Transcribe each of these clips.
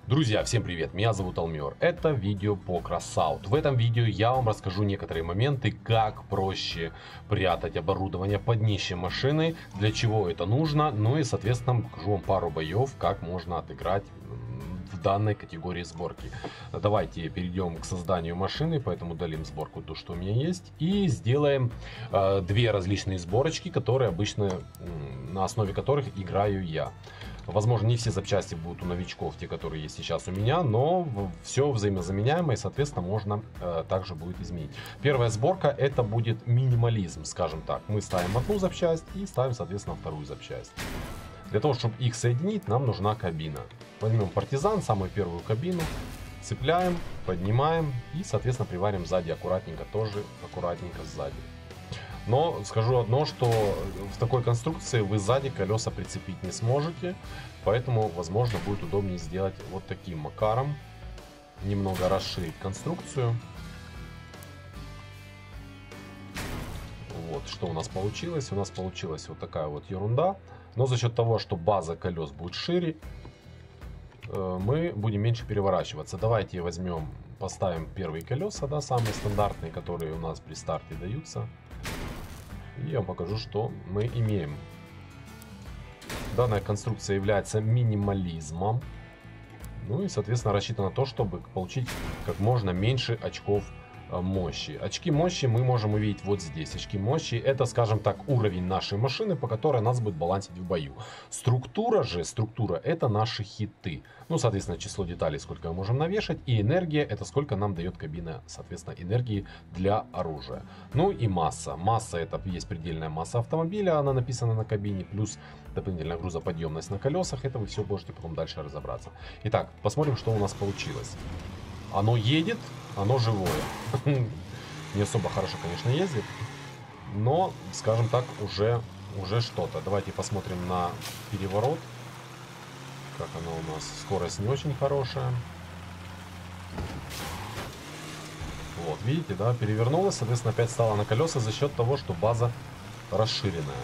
Друзья, всем привет, меня зовут Алмер, это видео по Crossout. В этом видео я вам расскажу некоторые моменты, как проще прятать оборудование под днище машины, для чего это нужно, ну и соответственно покажу вам пару боев, как можно отыграть в данной категории сборки. Давайте перейдем к созданию машины, поэтому удалим сборку, то что у меня есть, и сделаем две различные сборочки, которые обычно, на основе которых играю я. Возможно, не все запчасти будут у новичков, те, которые есть сейчас у меня, но все взаимозаменяемо и, соответственно, можно также будет изменить. Первая сборка — это будет минимализм, скажем так. Мы ставим одну запчасть и ставим, соответственно, вторую запчасть. Для того, чтобы их соединить, нам нужна кабина. Возьмем партизан, самую первую кабину, цепляем, поднимаем и, соответственно, приварим сзади аккуратненько, тоже аккуратненько сзади. Но скажу одно, что в такой конструкции вы сзади колеса прицепить не сможете, поэтому, возможно, будет удобнее сделать вот таким макаром. Немного расширить конструкцию. Вот, что у нас получилось? У нас получилась вот такая вот ерунда. Но за счет того, что база колес будет шире, мы будем меньше переворачиваться. Давайте возьмем, поставим первые колеса, да, самые стандартные, которые у нас при старте даются. И я вам покажу, что мы имеем. Данная конструкция является минимализмом. Ну и, соответственно, рассчитана на то, чтобы получить как можно меньше очков мощи. Очки мощи мы можем увидеть вот здесь. Очки мощи — это, скажем так, уровень нашей машины, по которой нас будет балансить в бою. Структура — это наши хиты. Ну, соответственно, число деталей, сколько мы можем навешать. И энергия — это сколько нам дает кабина, соответственно, энергии для оружия. Ну и масса. Масса — это есть предельная масса автомобиля, она написана на кабине, плюс дополнительная грузоподъемность на колесах. Это вы все можете потом дальше разобраться. Итак, посмотрим, что у нас получилось. Оно едет, оно живое. Не особо хорошо, конечно, ездит, но, скажем так, уже что-то. Давайте посмотрим на переворот. Как оно у нас. Скорость не очень хорошая. Вот, видите, да, перевернулась, соответственно, опять стала на колеса за счет того, что база расширенная.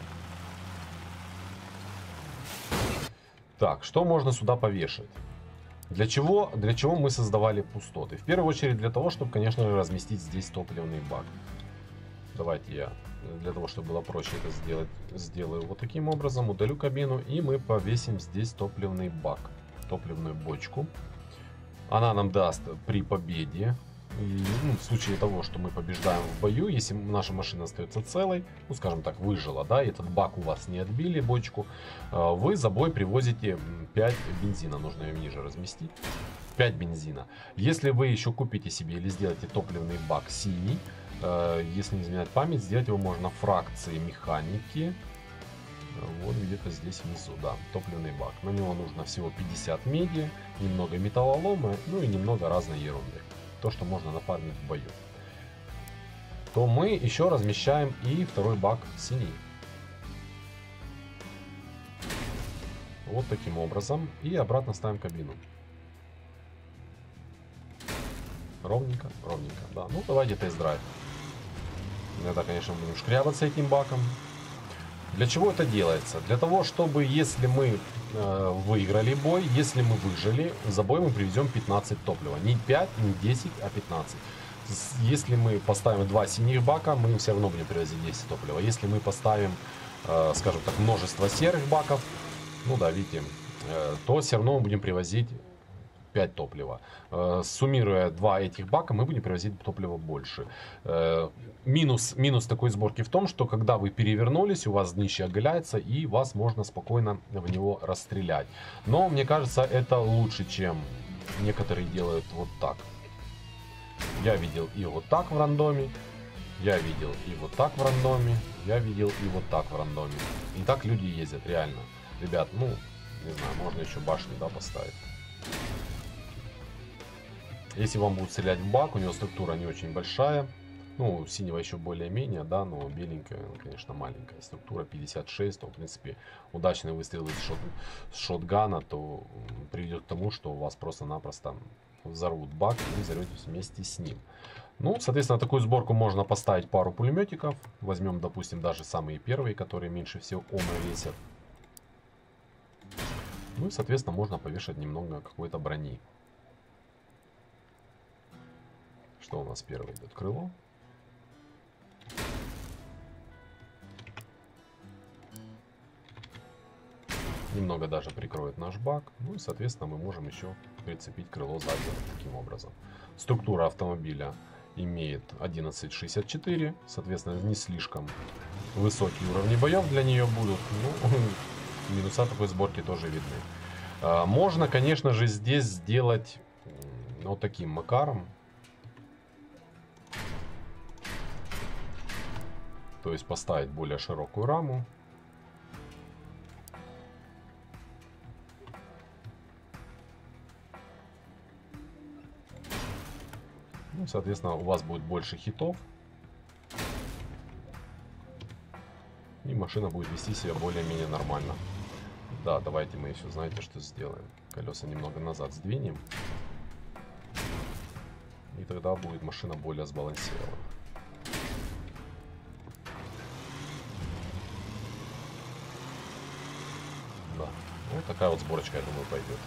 Так, что можно сюда повешать? Для чего мы создавали пустоты? В первую очередь для того, чтобы, конечно же, разместить здесь топливный бак. Давайте я, для того, чтобы было проще это сделать, сделаю вот таким образом. Удалю кабину, и мы повесим здесь топливный бак, топливную бочку. Она нам даст при победе. И, в случае того, что мы побеждаем в бою, если наша машина остается целой, ну, скажем так, выжила, да, и этот бак у вас не отбили, бочку, вы за бой привозите 5 бензина, нужно ее ниже разместить, 5 бензина. Если вы еще купите себе или сделаете топливный бак синий, если не изменяет память, сделать его можно фракции механики, вот где-то здесь внизу, да, топливный бак. На него нужно всего 50 меди, немного металлолома, ну и немного разной ерунды. То, что можно нафармить в бою. То мы еще размещаем и второй бак синий. Вот таким образом. И обратно ставим кабину. Ровненько, ровненько. Да, ну давайте тест-драйв. Иногда, конечно, будем шкрябаться этим баком. Для чего это делается? Для того, чтобы, если мы выиграли бой, если мы выжили, за бой мы привезем 15 топлива. Не 5, не 10, а 15. Если мы поставим 2 синих бака, мы все равно будем привозить 10 топлива. Если мы поставим, скажем так, множество серых баков, ну да, видите, то все равно мы будем привозить 5 топлива. Суммируя 2 этих бака, мы будем привозить топлива больше. Минус такой сборки в том, что когда вы перевернулись, у вас днище оголяется, и вас можно спокойно в него расстрелять. Но мне кажется, это лучше, чем некоторые делают вот так. Я видел и вот так в рандоме, я видел и вот так в рандоме, я видел и вот так в рандоме. И так люди ездят, реально. Ребят, ну, не знаю, можно еще башни, да, поставить. Если вам будут стрелять в бак, у него структура не очень большая. Ну, синего еще более-менее, да, но беленькая, конечно, маленькая. Структура 56, то, в принципе, удачный выстрел с шотгана, то приведет к тому, что у вас просто-напросто взорвут бак и взорветесь вместе с ним. Ну, соответственно, такую сборку можно поставить пару пулеметиков. Возьмем, допустим, даже самые первые, которые меньше всего ома весят. Ну и, соответственно, можно повешать немного какой-то брони. Что у нас первое идет? Крыло. Немного даже прикроет наш бак. Ну и, соответственно, мы можем еще прицепить крыло сзади таким образом. Структура автомобиля имеет 1164. Соответственно, не слишком высокие уровни боев для нее будут. Ну, минуса такой сборки тоже видны. Можно, конечно же, здесь сделать вот таким макаром. То есть поставить более широкую раму. Ну, соответственно, у вас будет больше хитов. И машина будет вести себя более-менее нормально. Да, давайте мы еще, знаете, что сделаем? Колеса немного назад сдвинем. И тогда будет машина более сбалансирована. Да, вот такая вот сборочка, я думаю, пойдет.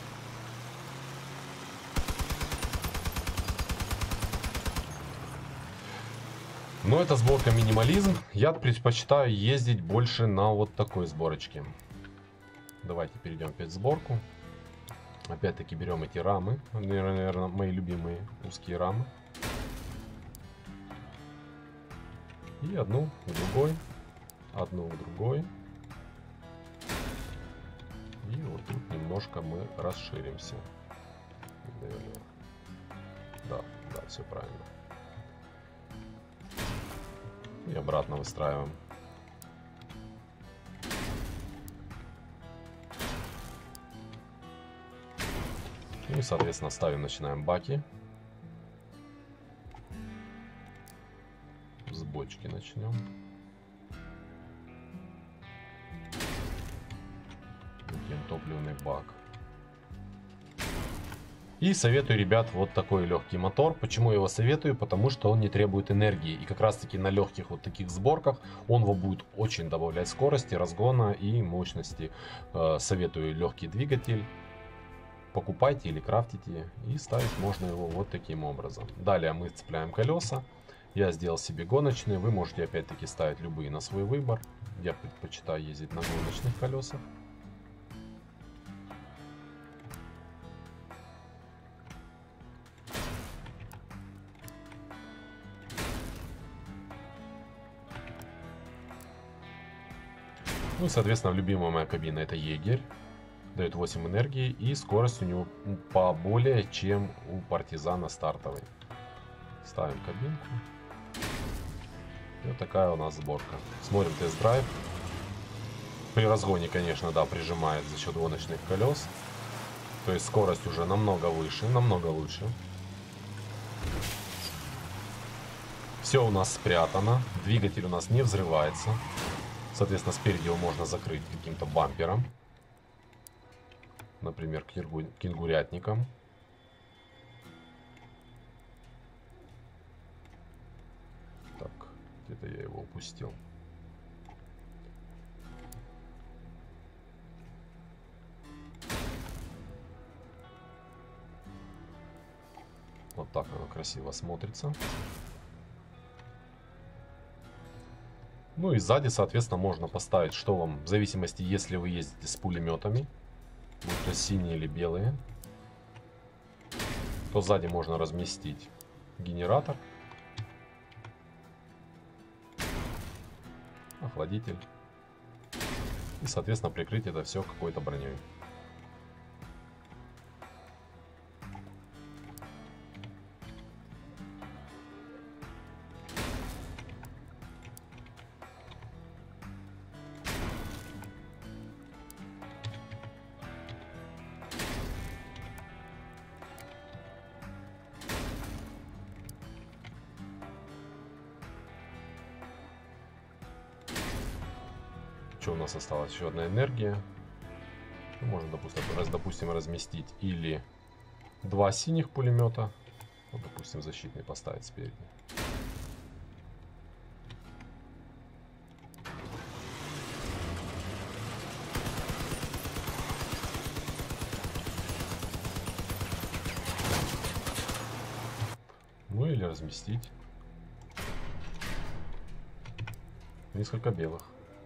Но это сборка минимализм. Я предпочитаю ездить больше на вот такой сборочке. Давайте перейдем опять в сборку. Опять-таки берем эти рамы. Наверное, мои любимые узкие рамы. И одну к другой. Одну к другой. И вот тут немножко мы расширимся. Наверное. Да, все правильно. И обратно выстраиваем. И, соответственно, ставим, начинаем баки. С бочки начнем. Выкинем топливный бак. И советую, ребят, вот такой легкий мотор. Почему я его советую? Потому что он не требует энергии. И как раз таки на легких вот таких сборках он вам будет очень добавлять скорости, разгона и мощности. Советую легкий двигатель. Покупайте или крафтите. И ставить можно его вот таким образом. Далее мы цепляем колеса. Я сделал себе гоночные. Вы можете опять-таки ставить любые на свой выбор. Я предпочитаю ездить на гоночных колесах. Ну и, соответственно, любимая моя кабина — это Егерь. Дает 8 энергии, и скорость у него поболее, чем у Партизана стартовой. Ставим кабинку. И вот такая у нас сборка. Смотрим тест-драйв. При разгоне, конечно, да, прижимает за счет гоночных колес. То есть скорость уже намного выше, намного лучше. Все у нас спрятано. Двигатель у нас не взрывается. Соответственно, спереди его можно закрыть каким-то бампером. Например, кенгурятником. Так, где-то я его упустил. Вот так оно красиво смотрится. Ну и сзади, соответственно, можно поставить, что вам, в зависимости, если вы ездите с пулеметами, будь то синие или белые, то сзади можно разместить генератор, охладитель и, соответственно, прикрыть это все какой-то броней. Что у нас осталось? Еще одна энергия. Ну, можно, допустим, разместить или два синих пулемета. Вот, допустим, защитный поставить спереди. или разместить. Несколько белых.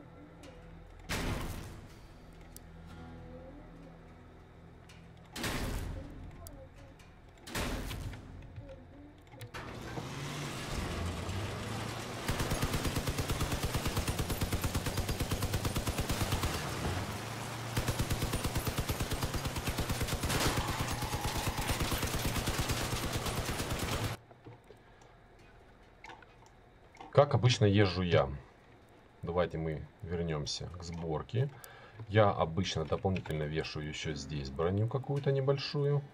Как обычно езжу я. Давайте мы вернемся к сборке. Я обычно дополнительно вешаю еще здесь броню какую-то небольшую.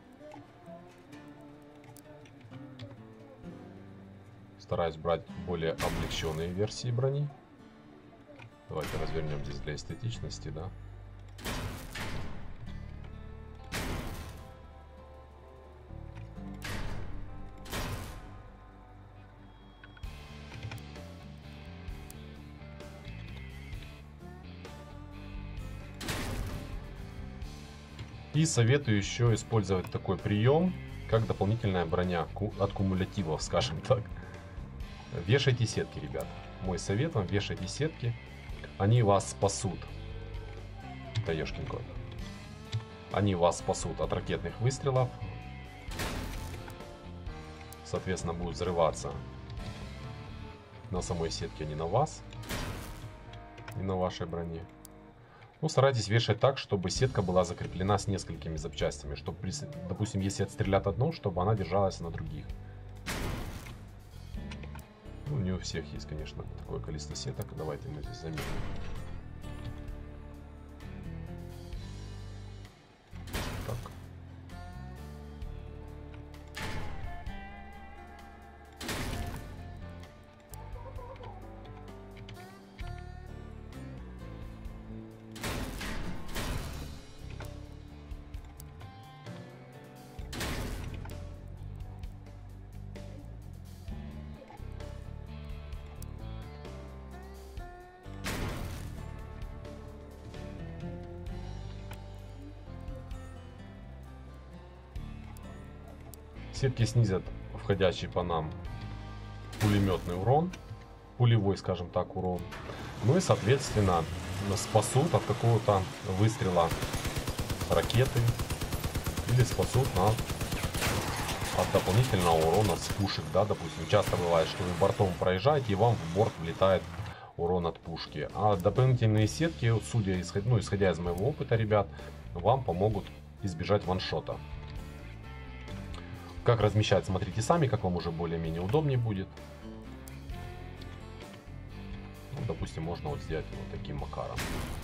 Стараюсь брать более облегченные версии брони. Давайте развернем здесь для эстетичности, да. И советую еще использовать такой прием, как дополнительная броня от кумулятивов, скажем так. Вешайте сетки, ребят. Мой совет вам: вешайте сетки. Они вас спасут. Да ешкин кот. Они вас спасут от ракетных выстрелов. Соответственно, будут взрываться на самой сетке, а не на вас. И на вашей броне. Ну, старайтесь вешать так, чтобы сетка была закреплена с несколькими запчастями. Чтобы, допустим, если отстрелят одну, чтобы она держалась на других. Ну, не у всех есть, конечно, такое количество сеток. Давайте мы здесь заметим. Так. Сетки снизят входящий по нам пулеметный урон, пулевой, скажем так, урон. Ну и, соответственно, спасут от какого-то выстрела ракеты или спасут от дополнительного урона с пушек, да, допустим. Часто бывает, что вы бортом проезжаете и вам в борт влетает урон от пушки. А дополнительные сетки, судя исходя из моего опыта, ребят, вам помогут избежать ваншота. Как размещать, смотрите сами, как вам уже более-менее удобнее будет. Ну, допустим, можно вот сделать вот таким макаром.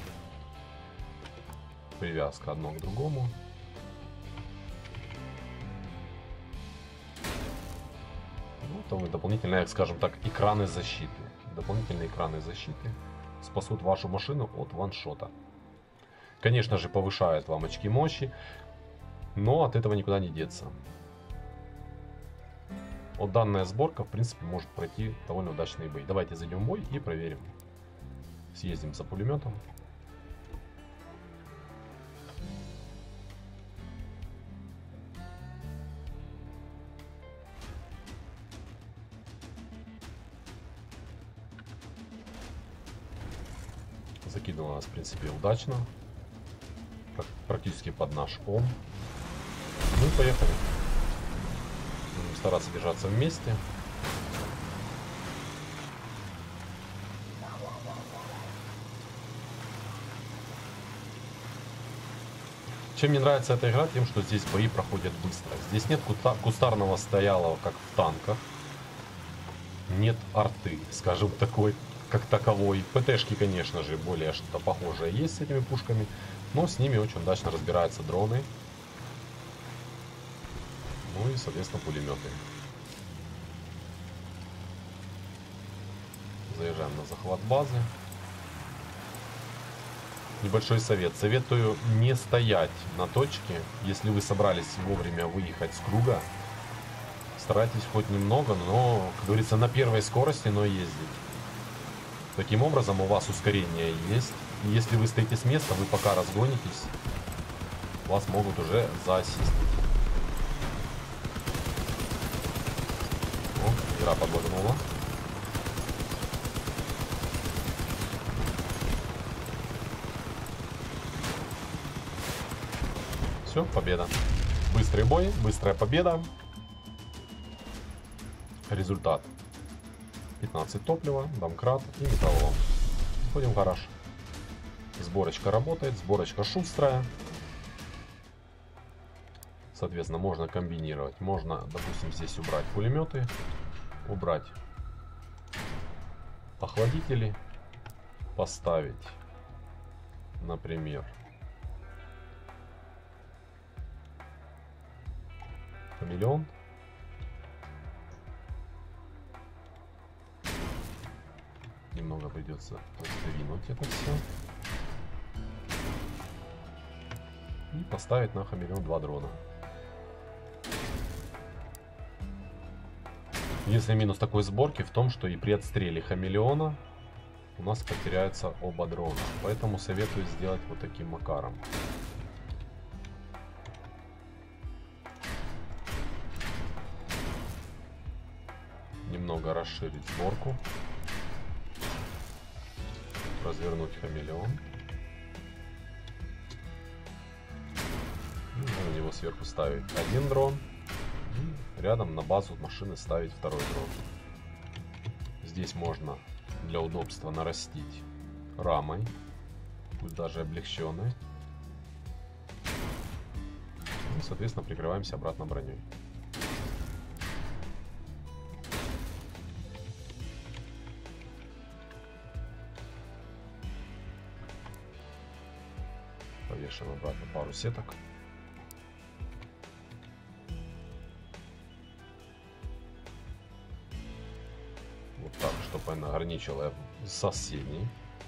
Привязка одно к другому. Ну, там дополнительные, скажем так, экраны защиты. Дополнительные экраны защиты спасут вашу машину от ваншота. Конечно же, повышают вам очки мощи, но от этого никуда не деться. Вот данная сборка, в принципе, может пройти довольно удачные бои. Давайте зайдем в бой и проверим. Съездим за пулеметом. Закинула нас, в принципе, удачно. Практически под наш ом. Ну и поехали. Будем стараться держаться вместе. Чем мне нравится эта игра? Тем, что здесь бои проходят быстро. Здесь нет кустарного стоялого, как в танках. Нет арты, скажем, такой, как таковой. ПТшки, конечно же, более что-то похожее есть с этими пушками. Но с ними очень удачно разбираются дроны. Ну и, соответственно, пулеметы. Заезжаем на захват базы. Небольшой совет. Советую не стоять на точке. Если вы собрались вовремя выехать с круга, старайтесь хоть немного, но, как говорится, на первой скорости, но ездить. Таким образом, у вас ускорение есть. И если вы стоите с места, вы пока разгонитесь, вас могут уже заассистить. О, Игра подлагнула. Все, победа. Быстрый бой, быстрая победа. Результат. 15 топлива, домкрат и металлолом. Входим в гараж. Сборочка работает, сборочка шустрая. Соответственно, можно комбинировать. Можно, допустим, здесь убрать пулеметы, убрать охладители, поставить, например, хамелеон. Немного придется раздвинуть это все. И поставить на хамелеон 2 дрона. Если минус такой сборки в том, что и при отстреле хамелеона у нас потеряются оба дрона. Поэтому советую сделать вот таким макаром. Немного расширить сборку. Развернуть хамелеон. И на него сверху ставить 1 дрон. И рядом на базу машины ставить 2 дрон. Здесь можно для удобства нарастить рамой, пусть даже облегченной. И, соответственно, прикрываемся обратно броней. Повешаем обратно пару сеток. Вот так, чтобы она ограничила соседней.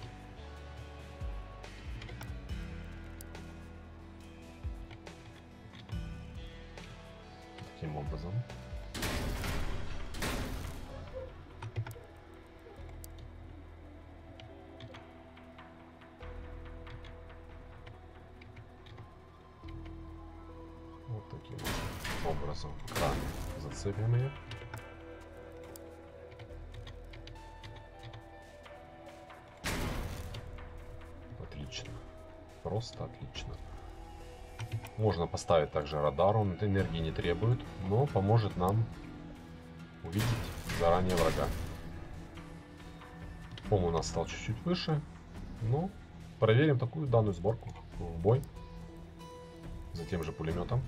Таким образом. Вот таким образом краны зацепим ее. Отлично. Просто отлично. Можно поставить также радар, он энергии не требует, но поможет нам увидеть заранее врага. Пом у нас стал чуть-чуть выше, но проверим такую данную сборку в бой. За тем же пулеметом.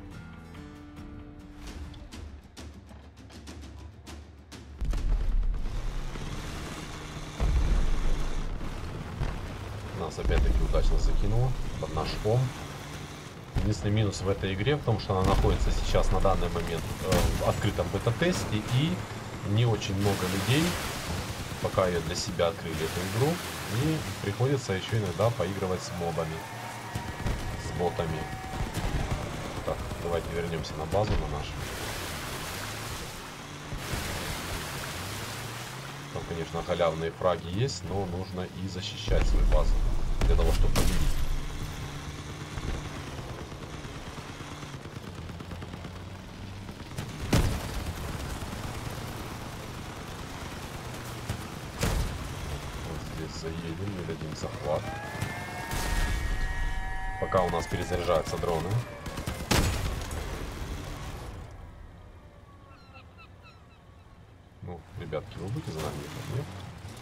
Нас опять-таки удачно закинуло под наш пом. Единственный минус в этой игре в том, что она находится сейчас на данный момент в открытом бета-тесте, и не очень много людей пока ее для себя открыли эту игру, и приходится еще иногда поигрывать с мобами, с ботами. Так, давайте вернемся на базу, на нашу. Там, конечно, халявные фраги есть, но нужно и защищать свою базу для того, чтобы победить. Вот здесь заедем, не дадим захват. Пока у нас перезаряжаются дроны. Ну, ребятки, вы будете за нами ехать, нет?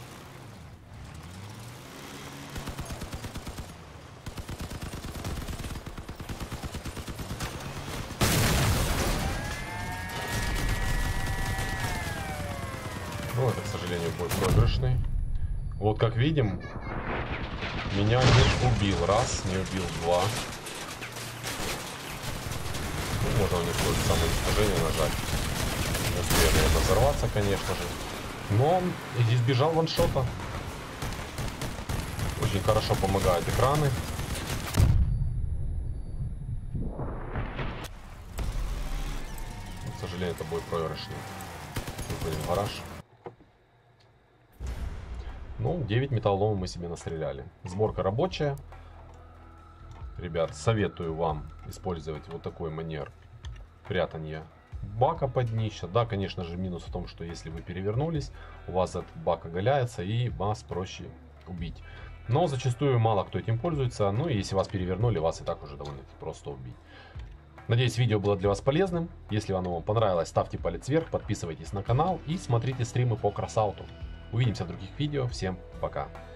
Ну, это, к сожалению, бой проигрышный. Вот как видим, меня не убил раз, не убил два. Ну, можно у них тоже самоуничтожение нажать. Не успею, наверное, взорваться, конечно же. Но он избежал ваншота. Очень хорошо помогают экраны. Но, к сожалению, это бой проигрышный. Выходим в гараж. Ну, 9 металлоломов мы себе настреляли. Сборка рабочая. Ребят, советую вам использовать вот такой манер прятания бака под днище. Да, конечно же, минус в том, что если вы перевернулись, у вас этот бак оголяется и вас проще убить. Но зачастую мало кто этим пользуется. Ну и если вас перевернули, вас и так уже довольно просто убить. Надеюсь, видео было для вас полезным. Если оно вам понравилось, ставьте палец вверх, подписывайтесь на канал и смотрите стримы по Кросауту. Увидимся в других видео. Всем пока.